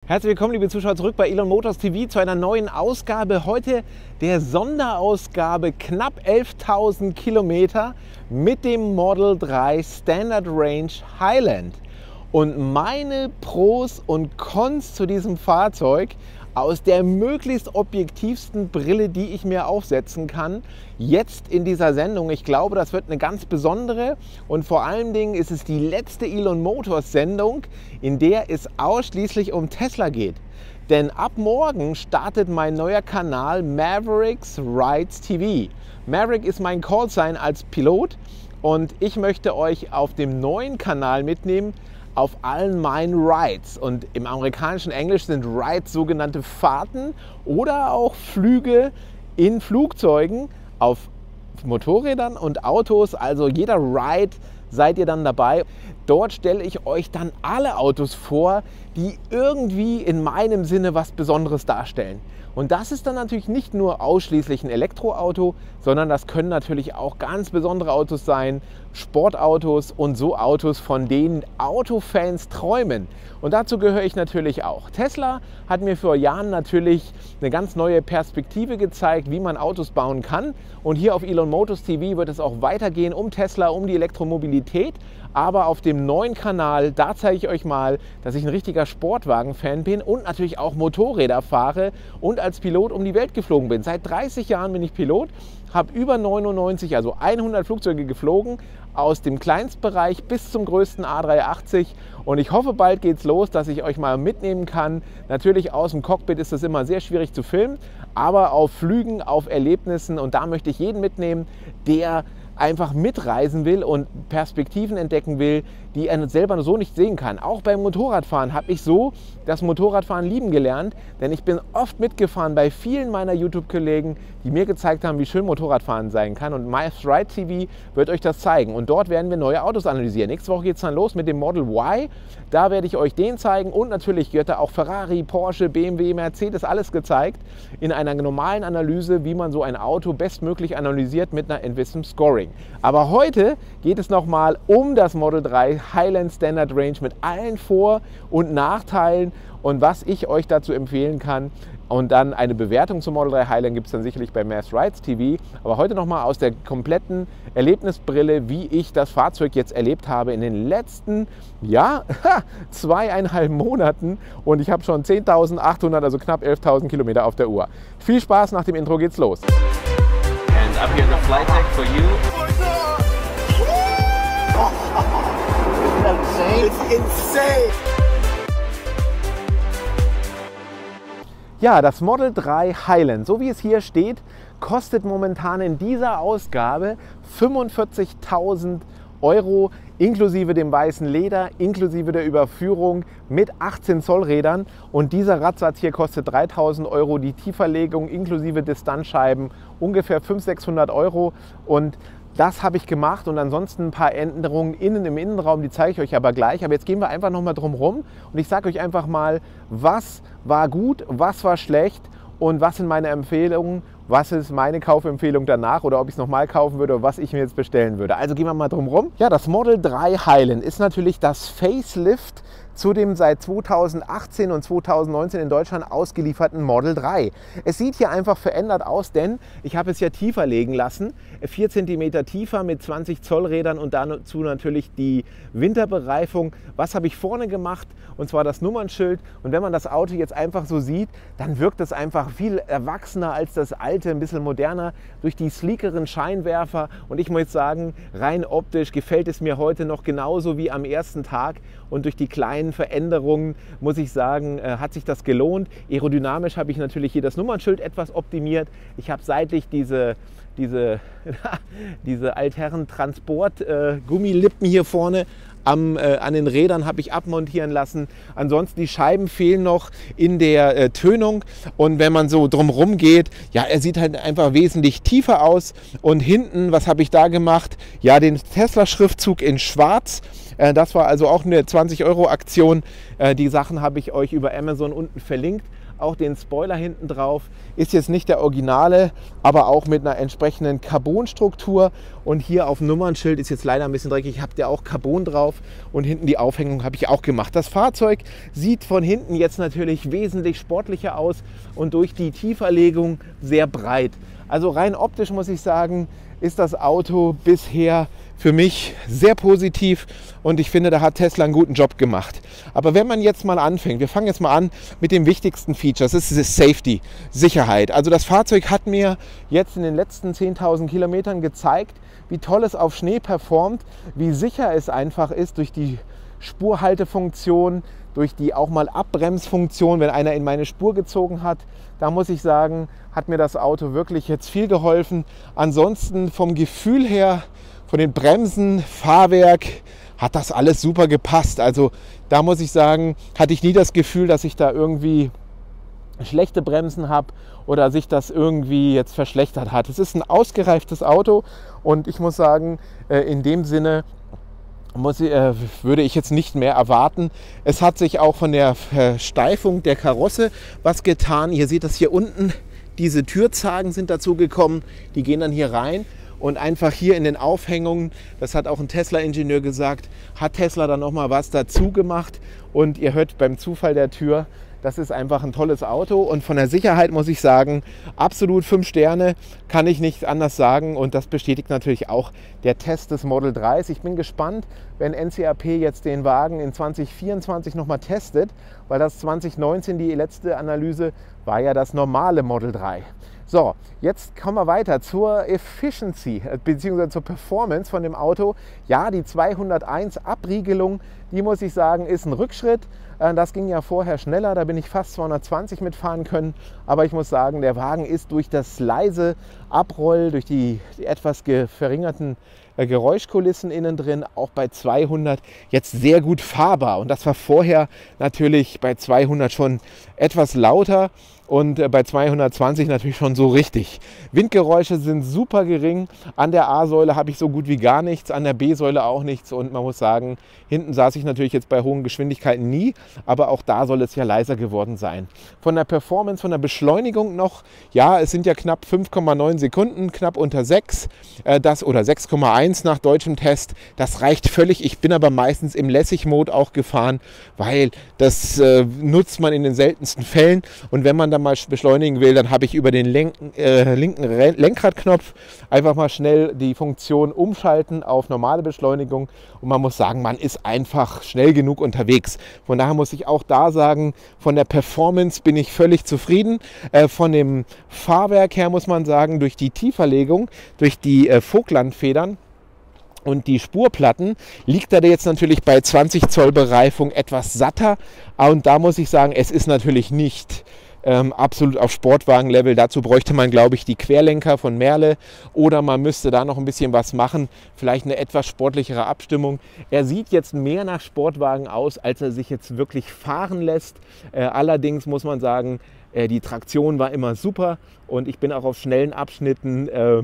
Herzlich willkommen, liebe Zuschauer, zurück bei Elon Motors TV zu einer neuen Ausgabe. Heute der Sonderausgabe, knapp 11.000 Kilometer mit dem Model 3 Standard Range Highland. Und meine Pros und Cons zu diesem Fahrzeug aus der möglichst objektivsten Brille, die ich mir aufsetzen kann, jetzt in dieser Sendung. Ich glaube, das wird eine ganz besondere und vor allen Dingen ist es die letzte Elon Motors Sendung, in der es ausschließlich um Tesla geht. Denn ab morgen startet mein neuer Kanal Mavericks Rides TV. Maverick ist mein Callsign als Pilot und ich möchte euch auf dem neuen Kanal mitnehmen, auf allen meinen Rides. Und im amerikanischen Englisch sind Rides sogenannte Fahrten oder auch Flüge in Flugzeugen, auf Motorrädern und Autos. Also jeder Ride seid ihr dann dabei. Dort stelle ich euch dann alle Autos vor, die irgendwie in meinem Sinne was Besonderes darstellen. Und das ist dann natürlich nicht nur ausschließlich ein Elektroauto, sondern das können natürlich auch ganz besondere Autos sein, Sportautos und so Autos, von denen Autofans träumen. Und dazu gehöre ich natürlich auch. Tesla hat mir vor Jahren natürlich eine ganz neue Perspektive gezeigt, wie man Autos bauen kann. Und hier auf Elon Motors TV wird es auch weitergehen um Tesla, um die Elektromobilität. Aber auf dem neuen Kanal, da zeige ich euch mal, dass ich ein richtiger Sportwagen-Fan bin und natürlich auch Motorräder fahre und als Pilot um die Welt geflogen bin. Seit 30 Jahren bin ich Pilot, habe über 99, also 100 Flugzeuge geflogen, aus dem Kleinstbereich bis zum größten A380. Und ich hoffe, bald geht's los, dass ich euch mal mitnehmen kann. Natürlich aus dem Cockpit ist das immer sehr schwierig zu filmen, aber auf Flügen, auf Erlebnissen. Und da möchte ich jeden mitnehmen, der einfach mitreisen will und Perspektiven entdecken will, die er selber so nicht sehen kann. Auch beim Motorradfahren habe ich so das Motorradfahren lieben gelernt, denn ich bin oft mitgefahren bei vielen meiner YouTube-Kollegen, die mir gezeigt haben, wie schön Motorradfahren sein kann. Und Mavericks Rides TV wird euch das zeigen. Und dort werden wir neue Autos analysieren. Nächste Woche geht es dann los mit dem Model Y. Da werde ich euch den zeigen. Und natürlich wird da auch Ferrari, Porsche, BMW, Mercedes, alles gezeigt in einer normalen Analyse, wie man so ein Auto bestmöglich analysiert mit einer gewissen Scoring. Aber heute geht es nochmal um das Model 3 Highland Standard Range mit allen Vor- und Nachteilen und was ich euch dazu empfehlen kann. Und dann eine Bewertung zum Model 3 Highland gibt es dann sicherlich bei Mavericks Rides TV. Aber heute nochmal aus der kompletten Erlebnisbrille, wie ich das Fahrzeug jetzt erlebt habe in den letzten, ja, 2,5 Monaten. Und ich habe schon 10.800, also knapp 11.000 Kilometer auf der Uhr. Viel Spaß, nach dem Intro geht's los. And up here the flight deck for you. It's insane. Ja, das Model 3 Highland, so wie es hier steht, kostet momentan in dieser Ausgabe 45.000 Euro inklusive dem weißen Leder, inklusive der Überführung mit 18 Zoll Rädern. Und dieser Radsatz hier kostet 3.000 Euro, die Tieferlegung inklusive Distanzscheiben ungefähr 500-600 Euro. Und das habe ich gemacht und ansonsten ein paar Änderungen innen im Innenraum, die zeige ich euch aber gleich. Aber jetzt gehen wir einfach nochmal drum rum und ich sage euch einfach mal, was war gut, was war schlecht und was sind meine Empfehlungen, was ist meine Kaufempfehlung danach oder ob ich es nochmal kaufen würde oder was ich mir jetzt bestellen würde. Also gehen wir mal drum rum. Ja, das Model 3 Highland ist natürlich das Facelift zu dem seit 2018 und 2019 in Deutschland ausgelieferten Model 3. Es sieht hier einfach verändert aus, denn ich habe es ja tiefer legen lassen, 4 cm tiefer mit 20 Zoll Rädern und dazu natürlich die Winterbereifung. Was habe ich vorne gemacht? Und zwar das Nummernschild. Und wenn man das Auto jetzt einfach so sieht, dann wirkt es einfach viel erwachsener als das alte, ein bisschen moderner durch die sleekeren Scheinwerfer. Und ich muss sagen, rein optisch gefällt es mir heute noch genauso wie am ersten Tag. Und durch die kleinen Veränderungen, muss ich sagen, hat sich das gelohnt. Aerodynamisch habe ich natürlich hier das Nummernschild etwas optimiert. Ich habe seitlich diese Altherren-Transport-Gummilippen hier vorne an den Rädern habe ich abmontieren lassen. Ansonsten die Scheiben fehlen noch in der Tönung und wenn man so drumherum geht, ja, er sieht halt einfach wesentlich tiefer aus. Und hinten, was habe ich da gemacht? Ja, den Tesla-Schriftzug in schwarz. Das war also auch eine 20-Euro-Aktion. Die Sachen habe ich euch über Amazon unten verlinkt. Auch den Spoiler hinten drauf ist jetzt nicht der Originale, aber auch mit einer entsprechenden Carbon-Struktur. Und hier auf dem Nummernschild ist jetzt leider ein bisschen dreckig, habt ihr auch Carbon drauf und hinten die Aufhängung habe ich auch gemacht. Das Fahrzeug sieht von hinten jetzt natürlich wesentlich sportlicher aus und durch die Tieferlegung sehr breit. Also rein optisch muss ich sagen, ist das Auto bisher für mich sehr positiv und ich finde, da hat Tesla einen guten Job gemacht. Aber wenn man jetzt mal anfängt, wir fangen jetzt mal an mit dem wichtigsten Feature, das ist das Safety, Sicherheit. Also das Fahrzeug hat mir jetzt in den letzten 10.000 Kilometern gezeigt, wie toll es auf Schnee performt, wie sicher es einfach ist durch die Spurhaltefunktion, durch die auch mal Abbremsfunktion, wenn einer in meine Spur gezogen hat. Da muss ich sagen, hat mir das Auto wirklich jetzt viel geholfen. Ansonsten vom Gefühl her, von den Bremsen, Fahrwerk, hat das alles super gepasst. Also da muss ich sagen, hatte ich nie das Gefühl, dass ich da irgendwie schlechte Bremsen habe oder sich das irgendwie jetzt verschlechtert hat. Es ist ein ausgereiftes Auto und ich muss sagen, in dem Sinne würde ich jetzt nicht mehr erwarten. Es hat sich auch von der Versteifung der Karosse was getan. Ihr seht das hier unten, diese Türzagen sind dazu gekommen, die gehen dann hier rein und einfach hier in den Aufhängungen, das hat auch ein Tesla-Ingenieur gesagt, hat Tesla dann nochmal was dazu gemacht und ihr hört beim Zufall der Tür, das ist einfach ein tolles Auto und von der Sicherheit muss ich sagen, absolut 5 Sterne, kann ich nicht anders sagen und das bestätigt natürlich auch der Test des Model 3s. Ich bin gespannt, wenn NCAP jetzt den Wagen in 2024 nochmal testet, weil das 2019, die letzte Analyse, war ja das normale Model 3. So, jetzt kommen wir weiter zur Efficiency bzw. zur Performance von dem Auto. Ja, die 201 Abriegelung, die muss ich sagen, ist ein Rückschritt. Das ging ja vorher schneller, da bin ich fast 220 mitfahren können. Aber ich muss sagen, der Wagen ist durch das leise Abroll, durch die etwas verringerten Geräuschkulissen innen drin, auch bei 200 jetzt sehr gut fahrbar. Und das war vorher natürlich bei 200 schon etwas lauter. Und bei 220 natürlich schon so richtig. Windgeräusche sind super gering. An der A-Säule habe ich so gut wie gar nichts, an der B-Säule auch nichts. Und man muss sagen, hinten saß ich natürlich jetzt bei hohen Geschwindigkeiten nie. Aber auch da soll es ja leiser geworden sein. Von der Performance, von der Beschleunigung noch, ja, es sind ja knapp 5,9 Sekunden, knapp unter 6. Oder 6,1 nach deutschem Test. Das reicht völlig. Ich bin aber meistens im Lässig-Mode auch gefahren, weil das nutzt man in den seltensten Fällen. Und wenn man dann mal beschleunigen will, dann habe ich über den linken Lenkradknopf einfach mal schnell die Funktion umschalten auf normale Beschleunigung und man muss sagen, man ist einfach schnell genug unterwegs. Von daher muss ich auch da sagen, von der Performance bin ich völlig zufrieden. Von dem Fahrwerk her muss man sagen, durch die Tieferlegung, durch die Vogtlandfedern und die Spurplatten liegt er jetzt natürlich bei 20 Zoll Bereifung etwas satter. Und da muss ich sagen, es ist natürlich nicht absolut auf Sportwagen-Level. Dazu bräuchte man, glaube ich, die Querlenker von Merle oder man müsste da noch ein bisschen was machen. Vielleicht eine etwas sportlichere Abstimmung. Er sieht jetzt mehr nach Sportwagen aus, als er sich jetzt wirklich fahren lässt. Allerdings muss man sagen, die Traktion war immer super und ich bin auch auf schnellen Abschnitten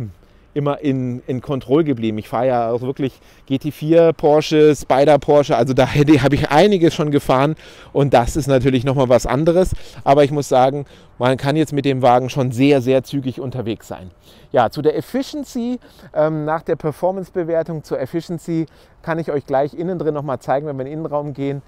immer in Kontrolle geblieben. Ich fahre ja auch wirklich GT4 Porsche, Spider Porsche, also da habe ich einiges schon gefahren und das ist natürlich nochmal was anderes. Aber ich muss sagen, man kann jetzt mit dem Wagen schon sehr, sehr zügig unterwegs sein. Ja, zu der Efficiency, nach der Performance-Bewertung zur Efficiency kann ich euch gleich innen drin nochmal zeigen, wenn wir in den Innenraum gehen.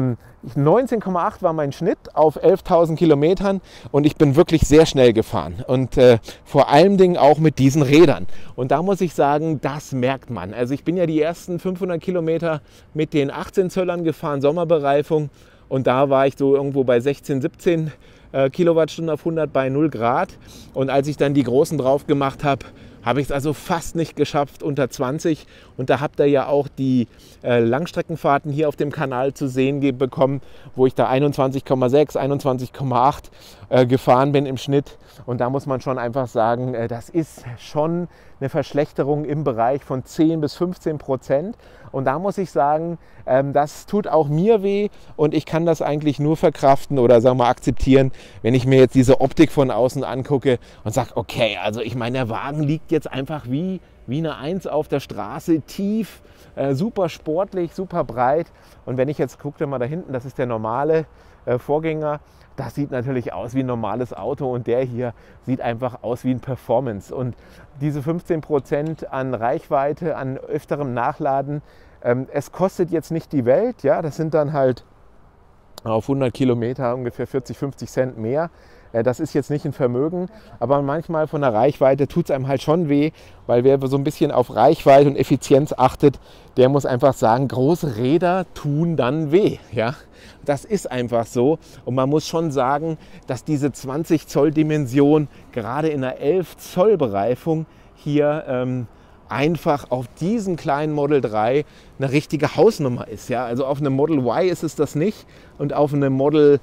19,8 war mein Schnitt auf 11.000 Kilometern und ich bin wirklich sehr schnell gefahren und vor allen Dingen auch mit diesen Rädern. Und da muss ich sagen, das merkt man. Also ich bin ja die ersten 500 Kilometer mit den 18 Zöllern gefahren, Sommerbereifung und da war ich so irgendwo bei 16, 17 Kilowattstunden auf 100 bei 0 Grad und als ich dann die großen drauf gemacht habe, habe ich es also fast nicht geschafft unter 20 und da habt ihr ja auch die Langstreckenfahrten hier auf dem Kanal zu sehen bekommen, wo ich da 21,6, 21,8 gefahren bin im Schnitt und da muss man schon einfach sagen, das ist schon eine Verschlechterung im Bereich von 10 bis 15%. Und da muss ich sagen, das tut auch mir weh und ich kann das eigentlich nur verkraften oder sagen wir akzeptieren, wenn ich mir jetzt diese Optik von außen angucke und sage, okay, also ich meine, der Wagen liegt jetzt einfach wie wie eine 1 auf der Straße, tief, super sportlich, super breit. Und wenn ich jetzt gucke mal da hinten, das ist der normale Vorgänger, das sieht natürlich aus wie ein normales Auto und der hier sieht einfach aus wie ein Performance. Und diese 15% an Reichweite, an öfterem Nachladen, es kostet jetzt nicht die Welt, ja, das sind dann halt auf 100 Kilometer ungefähr 40, 50 Cent mehr. Das ist jetzt nicht ein Vermögen, aber manchmal von der Reichweite tut es einem halt schon weh, weil wer so ein bisschen auf Reichweite und Effizienz achtet, der muss einfach sagen, große Räder tun dann weh. Ja? Das ist einfach so und man muss schon sagen, dass diese 20 Zoll Dimension gerade in einer 11 Zoll Bereifung hier einfach auf diesen kleinen Model 3 eine richtige Hausnummer ist. Ja? Also auf einem Model Y ist es das nicht und auf einem Model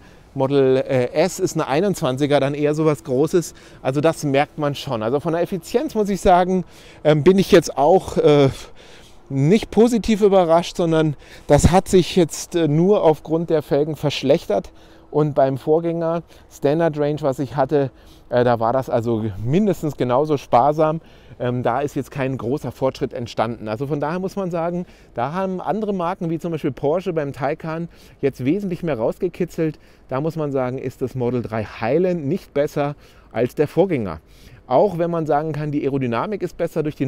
S ist eine 21er dann eher so was Großes. Also das merkt man schon. Also von der Effizienz muss ich sagen, bin ich jetzt auch nicht positiv überrascht, sondern das hat sich jetzt nur aufgrund der Felgen verschlechtert. Und beim Vorgänger Standard Range, was ich hatte, da war das also mindestens genauso sparsam. Da ist jetzt kein großer Fortschritt entstanden. Also von daher muss man sagen, da haben andere Marken wie zum Beispiel Porsche beim Taycan jetzt wesentlich mehr rausgekitzelt. Da muss man sagen, ist das Model 3 Highland nicht besser als der Vorgänger. Auch wenn man sagen kann, die Aerodynamik ist besser durch die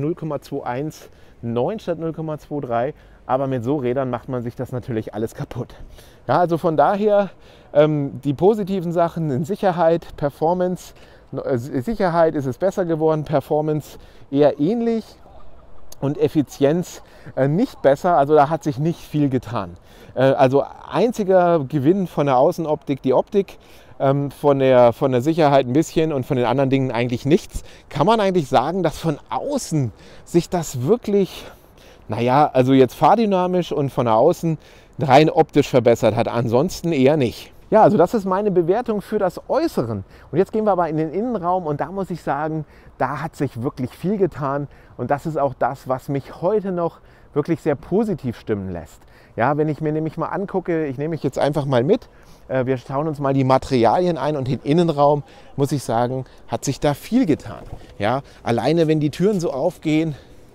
0,219 statt 0,23. Aber mit so Rädern macht man sich das natürlich alles kaputt. Ja, also von daher die positiven Sachen in Sicherheit, Performance. Sicherheit ist es besser geworden, Performance eher ähnlich und Effizienz nicht besser. Also da hat sich nicht viel getan. Also einziger Gewinn von der Außenoptik die Optik, von der Sicherheit ein bisschen und von den anderen Dingen eigentlich nichts. Kann man eigentlich sagen, dass von außen sich das wirklich, naja, also jetzt fahrdynamisch und von außen rein optisch verbessert hat, ansonsten eher nicht. Ja, also das ist meine Bewertung für das Äußeren. Und jetzt gehen wir aber in den Innenraum und da muss ich sagen, da hat sich wirklich viel getan. Und das ist auch das, was mich heute noch wirklich sehr positiv stimmen lässt. Ja, wenn ich mir nämlich mal angucke, ich nehme mich jetzt einfach mal mit, wir schauen uns mal die Materialien ein und den Innenraum, muss ich sagen, hat sich da viel getan. Ja, alleine wenn die Türen so aufgehen,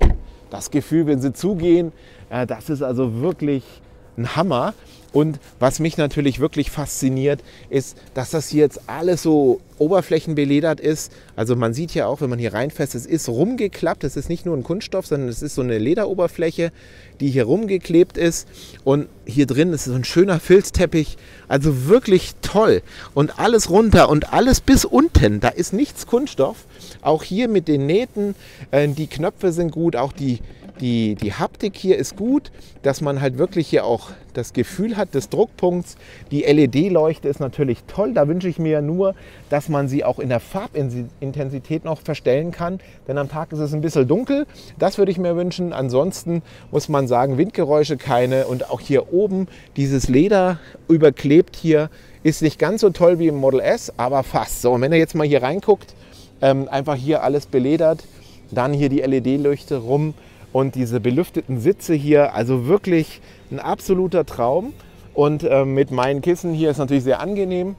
das Gefühl, wenn sie zugehen, das ist also wirklich ein Hammer. Und was mich natürlich wirklich fasziniert, ist, dass das hier jetzt alles so oberflächenbeledert ist. Also man sieht ja auch, wenn man hier reinfasst, es ist rumgeklappt. Es ist nicht nur ein Kunststoff, sondern es ist so eine Lederoberfläche, die hier rumgeklebt ist. Und hier drin ist so ein schöner Filzteppich. Also wirklich toll. Und alles runter und alles bis unten. Da ist nichts Kunststoff. Auch hier mit den Nähten, die Knöpfe sind gut, auch die Haptik hier ist gut, dass man halt wirklich hier auch das Gefühl hat des Druckpunkts. Die LED-Leuchte ist natürlich toll. Da wünsche ich mir nur, dass man sie auch in der Farbintensität noch verstellen kann. Denn am Tag ist es ein bisschen dunkel. Das würde ich mir wünschen. Ansonsten muss man sagen, Windgeräusche keine. Und auch hier oben dieses Leder überklebt hier ist nicht ganz so toll wie im Model S, aber fast. So, und wenn ihr jetzt mal hier reinguckt, einfach hier alles beledert. Dann hier die LED-Leuchte rum. Und diese belüfteten Sitze hier, also wirklich ein absoluter Traum. Und mit meinen Kissen hier ist natürlich sehr angenehm.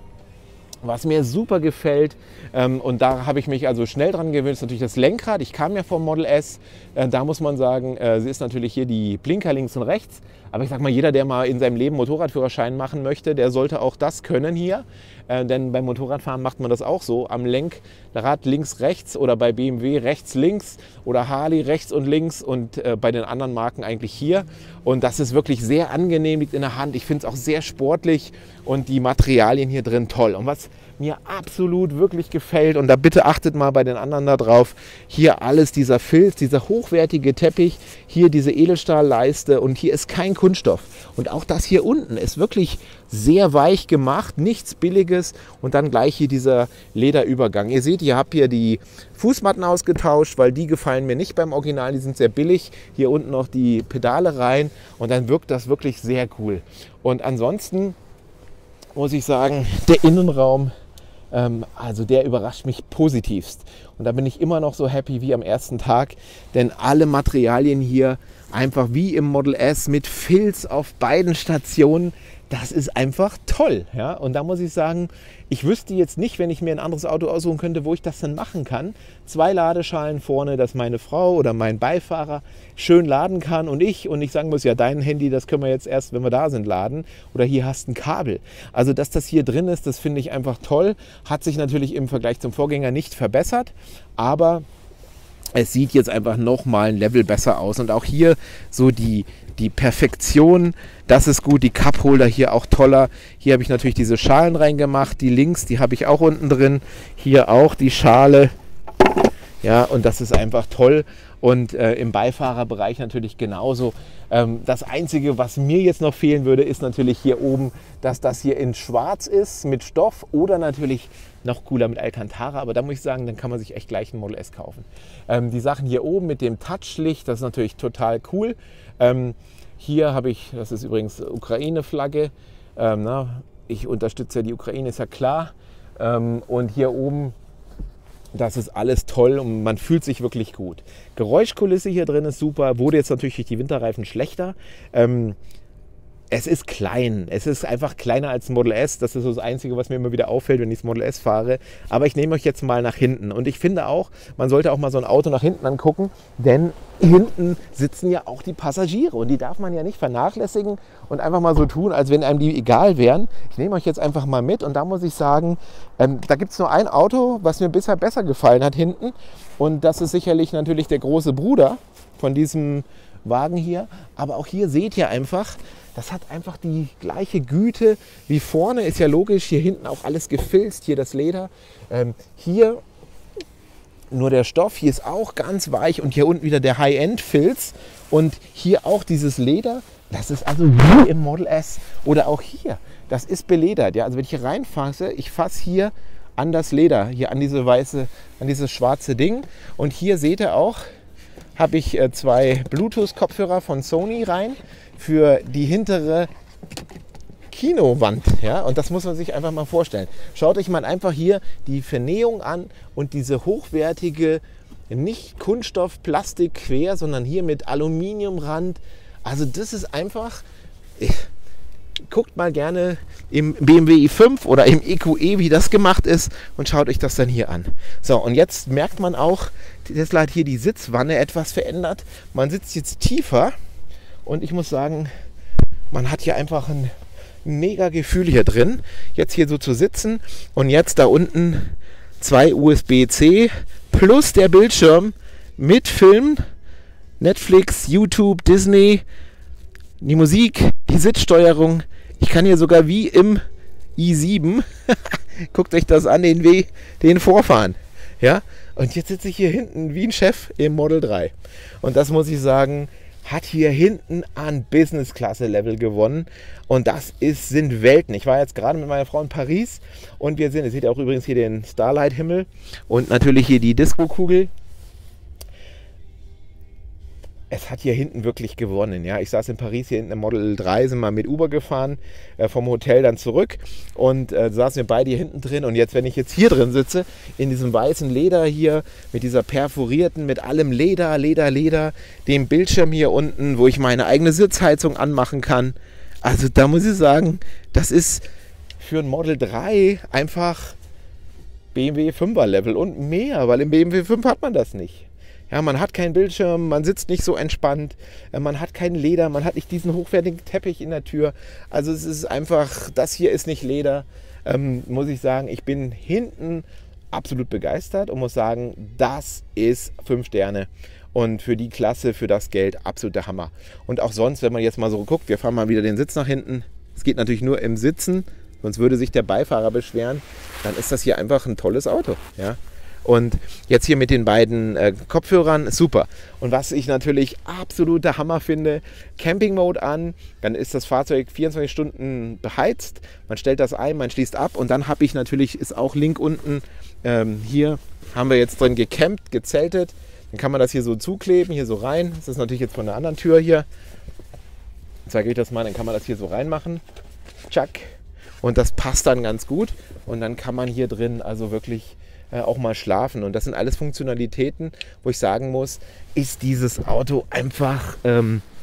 Was mir super gefällt, und da habe ich mich also schnell dran gewöhnt, ist natürlich das Lenkrad. Ich kam ja vom Model S, da muss man sagen, sie ist natürlich hier die Blinker links und rechts. Aber ich sag mal, jeder, der mal in seinem Leben Motorradführerschein machen möchte, der sollte auch das können hier. Denn beim Motorradfahren macht man das auch so. Am Lenkrad links, rechts oder bei BMW rechts, links oder Harley rechts und links und bei den anderen Marken eigentlich hier. Und das ist wirklich sehr angenehm, liegt in der Hand. Ich finde es auch sehr sportlich und die Materialien hier drin toll. Und was mir absolut wirklich gefällt, und da bitte achtet mal bei den anderen da drauf, hier alles dieser Filz, dieser hochwertige Teppich, hier diese Edelstahlleiste und hier ist kein Kunststoff. Und auch das hier unten ist wirklich sehr weich gemacht, nichts Billiges und dann gleich hier dieser Lederübergang. Ihr seht, ich habe hier die Fußmatten ausgetauscht, weil die gefallen mir nicht beim Original, die sind sehr billig. Hier unten noch die Pedale rein und dann wirkt das wirklich sehr cool. Und ansonsten muss ich sagen, der Innenraum, also der überrascht mich positivst. Und da bin ich immer noch so happy wie am ersten Tag, denn alle Materialien hier einfach wie im Model S mit Filz auf beiden Stationen. das ist einfach toll. Ja? Und da muss ich sagen, ich wüsste jetzt nicht, wenn ich mir ein anderes Auto aussuchen könnte, wo ich das dann machen kann. 2 Ladeschalen vorne, dass meine Frau oder mein Beifahrer schön laden kann und ich sagen muss, ja, dein Handy, das können wir jetzt erst, wenn wir da sind, laden. Oder hier hast du ein Kabel. Also, dass das hier drin ist, das finde ich einfach toll. Hat sich natürlich im Vergleich zum Vorgänger nicht verbessert, aber es sieht jetzt einfach nochmal ein Level besser aus. Und auch hier so die Perfektion, das ist gut. Die Cupholder hier auch toller. Hier habe ich natürlich diese Schalen reingemacht. Die links, die habe ich auch unten drin. Hier auch die Schale. Ja, und das ist einfach toll. Und im Beifahrerbereich natürlich genauso. Das Einzige, was mir jetzt noch fehlen würde, ist natürlich hier oben, dass das hier in Schwarz ist mit Stoff oder natürlich noch cooler mit Alcantara. Aber da muss ich sagen, dann kann man sich echt gleich ein Model S kaufen. Die Sachen hier oben mit dem Touchlicht, das ist natürlich total cool. Hier habe ich, das ist übrigens Ukraine-Flagge. Ich unterstütze ja die Ukraine, ist ja klar. Und hier oben, das ist alles toll und man fühlt sich wirklich gut. Geräuschkulisse hier drin ist super, wurde jetzt natürlich durch die Winterreifen schlechter. Es ist klein, es ist einfach kleiner als ein Model S. Das ist so das Einzige, was mir immer wieder auffällt, wenn ich das Model S fahre. Aber ich nehme euch jetzt mal nach hinten. Und ich finde auch, man sollte auch mal so ein Auto nach hinten angucken, denn hinten sitzen ja auch die Passagiere und die darf man ja nicht vernachlässigen und einfach mal so tun, als wenn einem die egal wären. Ich nehme euch jetzt einfach mal mit und da muss ich sagen, da gibt es nur ein Auto, was mir bisher besser gefallen hat hinten. Und das ist sicherlich natürlich der große Bruder von diesem Wagen hier. Aber auch hier seht ihr einfach, das hat einfach die gleiche Güte wie vorne. Ist ja logisch, hier hinten auch alles gefilzt, hier das Leder. Hier nur der Stoff, hier ist auch ganz weich und hier unten wieder der High-End-Filz. Und hier auch dieses Leder, das ist also wie im Model S. Oder auch hier, das ist beledert. Ja? Also wenn ich hier reinfasse, ich fasse hier an das Leder, hier an diese weiße, an dieses schwarze Ding. Und hier seht ihr auch, habe ich 2 Bluetooth-Kopfhörer von Sony rein für die hintere Kinowand. Ja? Und das muss man sich einfach mal vorstellen. Schaut euch mal einfach hier die Vernähung an und diese hochwertige, nicht Kunststoff, Plastik quer, sondern hier mit Aluminiumrand. Also das ist einfach... Guckt mal gerne im BMW i5 oder im EQE, wie das gemacht ist und schaut euch das dann hier an. So, und jetzt merkt man auch, Tesla hat hier die Sitzwanne etwas verändert. Man sitzt jetzt tiefer und ich muss sagen, man hat hier einfach ein mega Gefühl hier drin, jetzt hier so zu sitzen und jetzt da unten 2 USB-C plus der Bildschirm mit Film, Netflix, YouTube, Disney, die Musik, die Sitzsteuerung. Ich kann hier sogar wie im i7, guckt euch das an, den vorfahren. Ja? Und jetzt sitze ich hier hinten wie ein Chef im Model 3. Und das muss ich sagen, hat hier hinten an Business-Klasse-Level gewonnen. Und das sind Welten. Ich war jetzt gerade mit meiner Frau in Paris und ihr seht auch übrigens hier den Starlight-Himmel und natürlich hier die Disco-Kugel. Es hat hier hinten wirklich gewonnen. Ja? Ich saß in Paris hier hinten im Model 3, sind mal mit Uber gefahren, vom Hotel dann zurück und saßen wir beide hier hinten drin. Und jetzt, wenn ich jetzt hier drin sitze, in diesem weißen Leder hier, mit dieser perforierten, mit allem Leder, dem Bildschirm hier unten, wo ich meine eigene Sitzheizung anmachen kann. Also da muss ich sagen, das ist für ein Model 3 einfach BMW 5er Level und mehr, weil im BMW 5 hat man das nicht. Ja, man hat keinen Bildschirm, man sitzt nicht so entspannt, man hat kein Leder, man hat nicht diesen hochwertigen Teppich in der Tür. Also es ist einfach, das hier ist nicht Leder, muss ich sagen. Ich bin hinten absolut begeistert und muss sagen, das ist 5 Sterne. Und für die Klasse, für das Geld, absoluter Hammer. Und auch sonst, wenn man jetzt mal so guckt, wir fahren mal wieder den Sitz nach hinten. Es geht natürlich nur im Sitzen, sonst würde sich der Beifahrer beschweren. Dann ist das hier einfach ein tolles Auto, ja. Und jetzt hier mit den beiden Kopfhörern, super. Und was ich natürlich absoluter Hammer finde, Camping Mode an, dann ist das Fahrzeug 24 Stunden beheizt, man stellt das ein, man schließt ab und dann habe ich natürlich, ist auch Link unten, hier haben wir jetzt drin gecampt, gezeltet, dann kann man das hier so zukleben, hier so rein, das ist natürlich jetzt von der anderen Tür hier, zeige ich das mal, dann kann man das hier so reinmachen, tschack, und das passt dann ganz gut und dann kann man hier drin also wirklich auch mal schlafen. Und das sind alles Funktionalitäten, wo ich sagen muss, ist dieses Auto einfach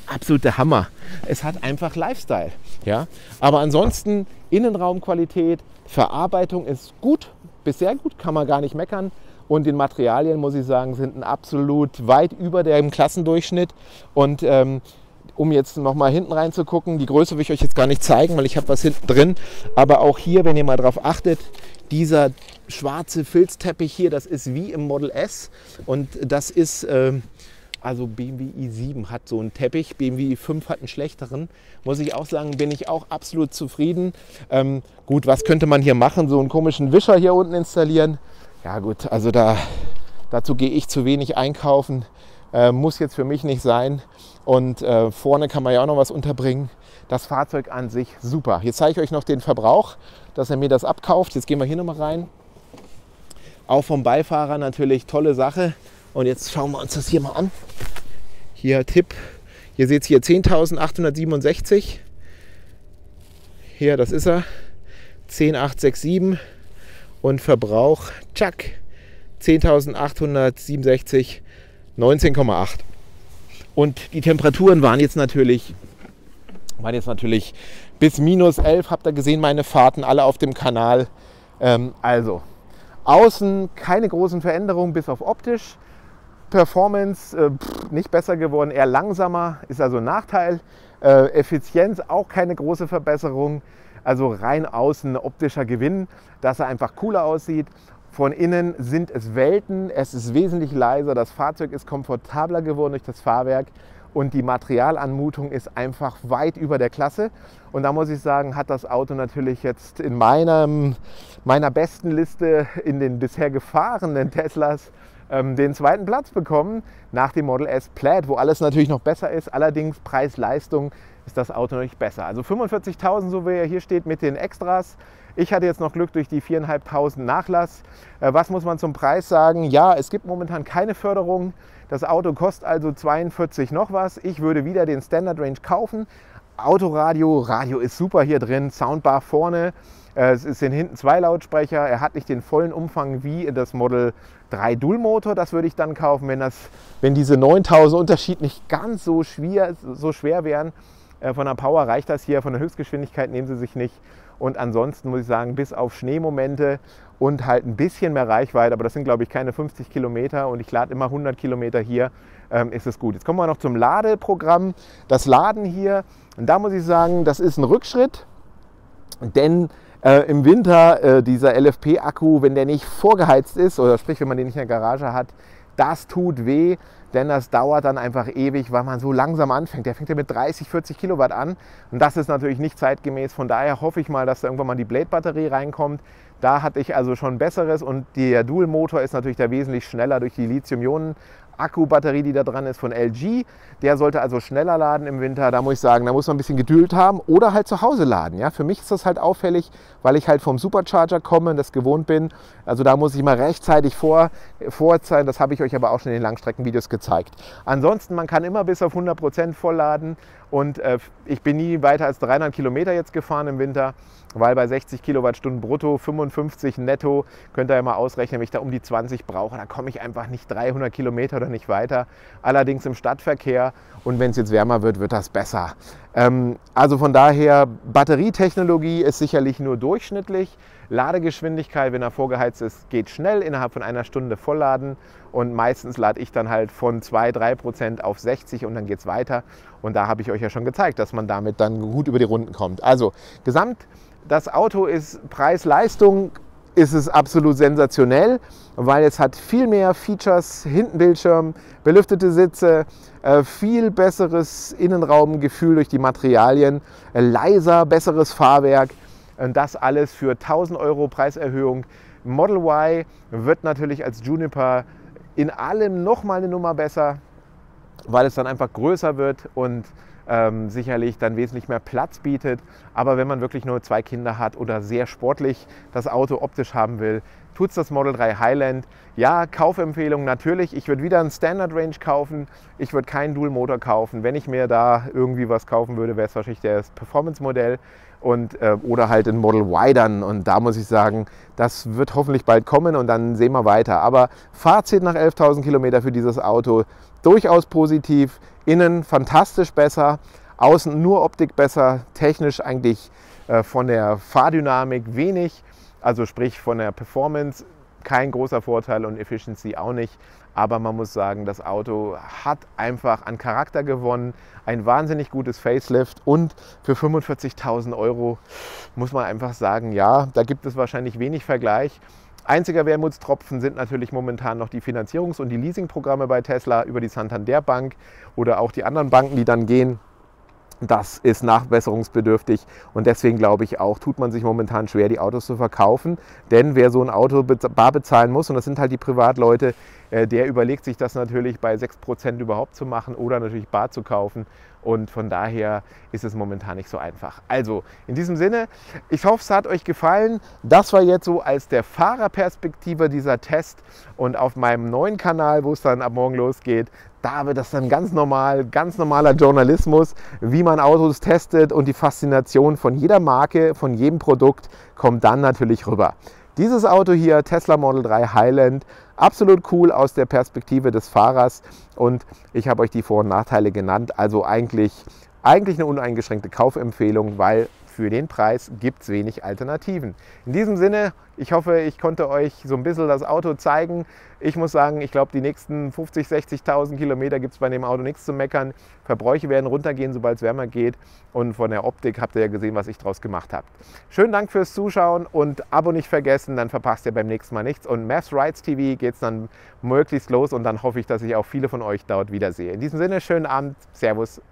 absolute Hammer. Es hat einfach Lifestyle. Ja? Aber ansonsten Innenraumqualität, Verarbeitung ist gut, bis sehr gut, kann man gar nicht meckern. Und die Materialien, muss ich sagen, sind absolut weit über dem Klassendurchschnitt. Und um jetzt noch mal hinten rein zu gucken, die Größe will ich euch jetzt gar nicht zeigen, weil ich habe was hinten drin. Aber auch hier, wenn ihr mal drauf achtet, dieser schwarze Filzteppich hier, das ist wie im Model S. Und das ist, also BMW i7 hat so einen Teppich, BMW i5 hat einen schlechteren. Muss ich auch sagen, bin ich auch absolut zufrieden. Gut, was könnte man hier machen? So einen komischen Wischer hier unten installieren. Ja gut, also dazu gehe ich zu wenig einkaufen. Muss jetzt für mich nicht sein. Und vorne kann man ja auch noch was unterbringen. Das Fahrzeug an sich super. Jetzt zeige ich euch noch den Verbrauch, dass er mir das abkauft. Jetzt gehen wir hier nochmal rein. Auch vom Beifahrer natürlich tolle Sache. Und jetzt schauen wir uns das hier mal an. Hier Tipp. Ihr seht hier 10.867. Hier, das ist er. 10.867. Und Verbrauch, tschack, 10.867, 19,8. Und die Temperaturen waren jetzt natürlich bis -11, habt ihr gesehen, meine Fahrten alle auf dem Kanal. Also, außen keine großen Veränderungen, bis auf optisch. Performance nicht besser geworden, eher langsamer, ist also ein Nachteil. Effizienz auch keine große Verbesserung. Also rein außen optischer Gewinn, dass er einfach cooler aussieht. Von innen sind es Welten, es ist wesentlich leiser, das Fahrzeug ist komfortabler geworden durch das Fahrwerk und die Materialanmutung ist einfach weit über der Klasse. Und da muss ich sagen, hat das Auto natürlich jetzt in meiner besten Liste in den bisher gefahrenen Teslas den zweiten Platz bekommen nach dem Model S Plaid, wo alles natürlich noch besser ist. Allerdings Preis-Leistung ist das Auto noch nicht besser. Also 45.000, so wie er hier steht, mit den Extras. Ich hatte jetzt noch Glück durch die 4.500 Nachlass. Was muss man zum Preis sagen? Ja, es gibt momentan keine Förderung. Das Auto kostet also 42 noch was. Ich würde wieder den Standard Range kaufen. Radio ist super hier drin, Soundbar vorne. Es sind hinten 2 Lautsprecher. Er hat nicht den vollen Umfang wie das Model 3 Dual Motor. Das würde ich dann kaufen, wenn diese 9.000 Unterschied nicht ganz so schwer wären. Von der Power reicht das hier, von der Höchstgeschwindigkeit nehmen sie sich nicht. Und ansonsten muss ich sagen, bis auf Schneemomente und halt ein bisschen mehr Reichweite, aber das sind glaube ich keine 50 Kilometer und ich lade immer 100 Kilometer hier, ist es gut. Jetzt kommen wir noch zum Ladeprogramm. Das Laden hier, und da muss ich sagen, das ist ein Rückschritt, denn im Winter dieser LFP-Akku, wenn der nicht vorgeheizt ist, oder sprich, wenn man den nicht in der Garage hat, das tut weh, denn das dauert dann einfach ewig, weil man so langsam anfängt. Der fängt ja mit 30, 40 Kilowatt an und das ist natürlich nicht zeitgemäß. Von daher hoffe ich mal, dass da irgendwann mal die Blade-Batterie reinkommt. Da hatte ich also schon Besseres und der Dual-Motor ist natürlich da wesentlich schneller durch die Lithium-Ionen-Akku-Batterie, die da dran ist von LG. Der sollte also schneller laden im Winter. Da muss ich sagen, da muss man ein bisschen Geduld haben oder halt zu Hause laden. Ja? Für mich ist das halt auffällig, weil ich halt vom Supercharger komme und das gewohnt bin. Also da muss ich mal rechtzeitig vorzeigen. Das habe ich euch aber auch schon in den Langstreckenvideos gezeigt. Ansonsten, man kann immer bis auf 100% vollladen und ich bin nie weiter als 300 Kilometer jetzt gefahren im Winter, weil bei 60 Kilowattstunden brutto, 55 netto, könnt ihr ja mal ausrechnen, wenn ich da um die 20 brauche, da komme ich einfach nicht 300 Kilometer oder nicht weiter. Allerdings im Stadtverkehr und wenn es jetzt wärmer wird, wird das besser. Also von daher, Batterietechnologie ist sicherlich nur durchschnittlich. Ladegeschwindigkeit, wenn er vorgeheizt ist, geht schnell, innerhalb von einer Stunde vollladen und meistens lade ich dann halt von 2-3% auf 60 und dann geht es weiter. Und da habe ich euch ja schon gezeigt, dass man damit dann gut über die Runden kommt. Also gesamt, das Auto ist Preis-Leistung, ist es absolut sensationell, weil es hat viel mehr Features, hinten Bildschirm, belüftete Sitze, viel besseres Innenraumgefühl durch die Materialien, leiser, besseres Fahrwerk. Und das alles für 1.000 € Preiserhöhung. Model Y wird natürlich als Juniper in allem nochmal eine Nummer besser, weil es dann einfach größer wird und sicherlich dann wesentlich mehr Platz bietet. Aber wenn man wirklich nur 2 Kinder hat oder sehr sportlich das Auto optisch haben will, tut es das Model 3 Highland. Ja, Kaufempfehlung natürlich. Ich würde wieder einen Standard Range kaufen. Ich würde keinen Dual Motor kaufen. Wenn ich mir da irgendwie was kaufen würde, wäre es wahrscheinlich das Performance Modell oder halt ein Model Y dann. Und da muss ich sagen, das wird hoffentlich bald kommen und dann sehen wir weiter. Aber Fazit nach 11.000 Kilometer für dieses Auto durchaus positiv. Innen fantastisch besser, außen nur Optik besser, technisch eigentlich von der Fahrdynamik wenig, also sprich von der Performance kein großer Vorteil und Efficiency auch nicht. Aber man muss sagen, das Auto hat einfach an Charakter gewonnen, ein wahnsinnig gutes Facelift und für 45.000 € muss man einfach sagen, ja, da gibt es wahrscheinlich wenig Vergleich. Einziger Wermutstropfen sind natürlich momentan noch die Finanzierungs- und die Leasingprogramme bei Tesla über die Santander Bank oder auch die anderen Banken, die dann gehen. Das ist nachbesserungsbedürftig und deswegen glaube ich auch, tut man sich momentan schwer, die Autos zu verkaufen. Denn wer so ein Auto bar bezahlen muss, und das sind halt die Privatleute, der überlegt sich das natürlich bei 6% überhaupt zu machen oder natürlich bar zu kaufen. Und von daher ist es momentan nicht so einfach. Also in diesem Sinne, ich hoffe, es hat euch gefallen. Das war jetzt so als der Fahrerperspektive dieser Test. Und auf meinem neuen Kanal, wo es dann ab morgen losgeht, da wird das dann ganz normaler Journalismus, wie man Autos testet und die Faszination von jeder Marke, von jedem Produkt kommt dann natürlich rüber. Dieses Auto hier, Tesla Model 3 Highland, absolut cool aus der Perspektive des Fahrers und ich habe euch die Vor- und Nachteile genannt. Also eigentlich eine uneingeschränkte Kaufempfehlung, weil für den Preis gibt es wenig Alternativen. In diesem Sinne, ich hoffe, ich konnte euch so ein bisschen das Auto zeigen. Ich muss sagen, ich glaube, die nächsten 50.000, 60.000 Kilometer gibt es bei dem Auto nichts zu meckern. Verbräuche werden runtergehen, sobald es wärmer geht. Und von der Optik habt ihr ja gesehen, was ich draus gemacht habe. Schönen Dank fürs Zuschauen und Abo nicht vergessen, dann verpasst ihr beim nächsten Mal nichts. Und Mavs Rides TV geht es dann möglichst los und dann hoffe ich, dass ich auch viele von euch dort wiedersehe. In diesem Sinne, schönen Abend, Servus